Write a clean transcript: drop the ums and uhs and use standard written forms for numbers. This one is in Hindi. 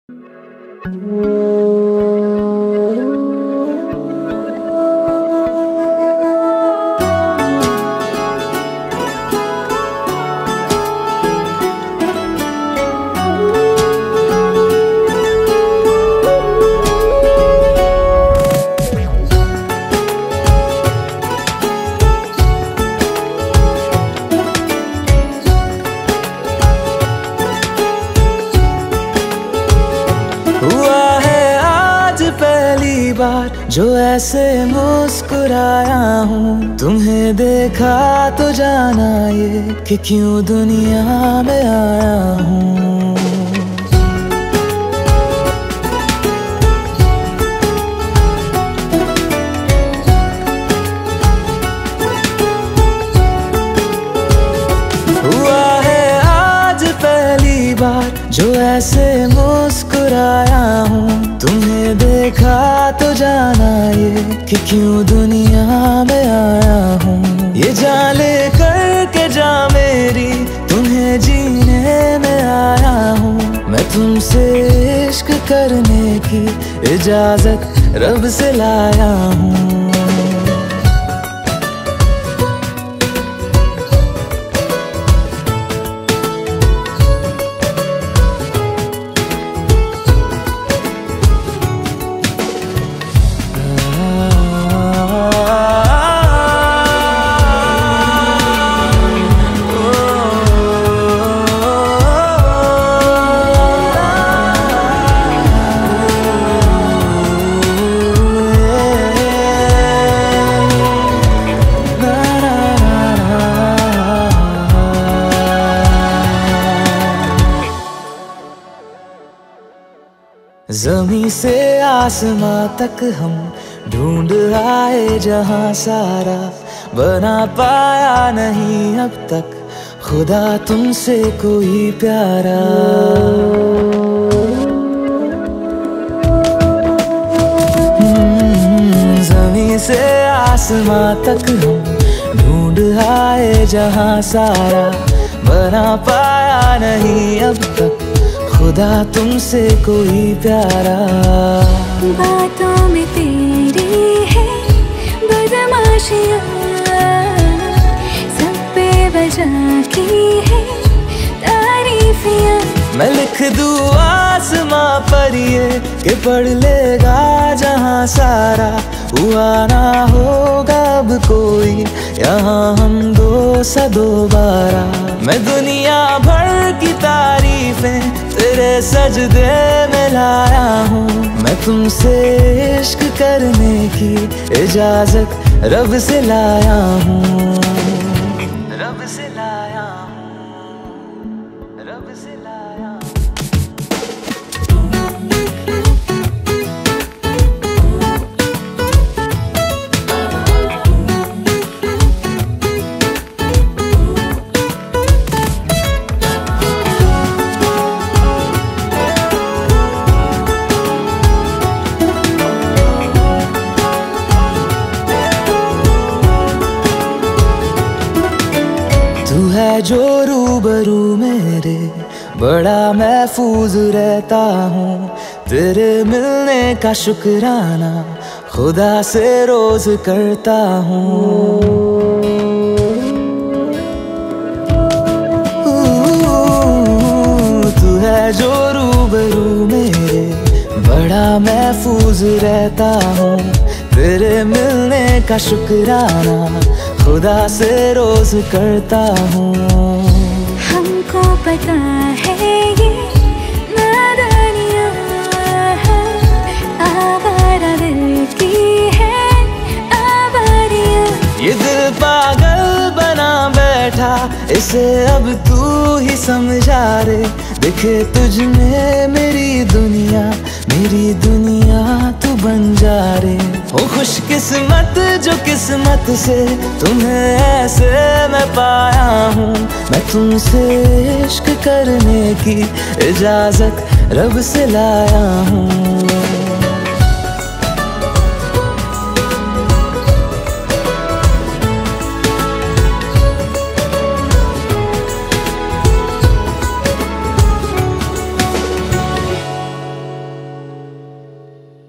जो ऐसे मुस्कुराया हूँ, तुम्हें देखा तो जाना ये कि क्यों दुनिया में आया हूँ। हुआ है आज पहली बार जो ऐसे मुस्कुराया हूँ, तुम्हें देखा तो जाना ये कि क्यों दुनिया में आया हूँ। ये जान ले करके जा मेरी, तुम्हें जीने में आया हूँ। मैं तुमसे इश्क करने की इजाजत रब से लाया हूँ। ज़मीं से आसमां तक हम ढूंढ आए जहां सारा, बना पाया नहीं अब तक खुदा तुमसे कोई प्यारा। ज़मीं से आसमां तक हम ढूंढ आए जहां सारा, बना पाया नहीं अब तक खुदा तुमसे कोई प्यारा। बातों में तेरी है बदमाशियाँ, सब पे वजह की है तारीफियाँ। मैं लिख दूँ आसमां पर ये कि पढ़ लेगा जहां सारा, हुआ ना होगा अब कोई यहाँ हम दो सा दोबारा। मैं दुनिया भर की तारीफें तेरे सजदे में लाया हूँ। मैं तुमसे इश्क करने की इजाजत रब से लाया हूँ। रब से लाया हूँ, रब से लाया हूँ। तू है जो रूबरू मेरे, बड़ा महफूज रहता हूँ। तेरे मिलने का शुक्राना खुदा से रोज करता हूँ। तू है जो रूबरू मेरे, बड़ा महफूज रहता हूँ। तेरे मिलने का शुक्राना खुदा से रोज करता हूँ। हमको पता है ये नादानियाँ आवारा दिल की है आवारियाँ। ये दिल पागल बना बैठा, इसे अब तू ही समझा रे। दिखे तुझ में मेरी दुनिया तू बन जा रे। हो खुशकिस्मत जो किस्मत से तुम्हें ऐसे मैं पाया हूँ। मैं तुमसे इश्क करने की इजाजत रब से लाया हूँ।